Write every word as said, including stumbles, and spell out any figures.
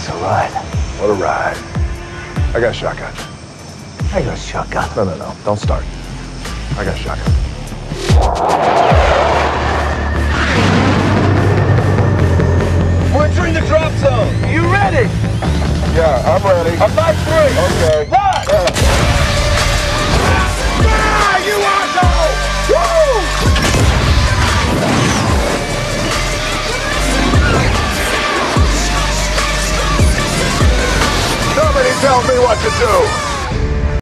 That's a ride. What a ride. I got a shotgun. I got a shotgun. No, no, no. Don't start. I got a shotgun. We're entering the drop zone. You ready? Yeah, I'm ready. On my three. Okay. One. Yeah. Ah, you asshole! Woo! Somebody tell me what to do.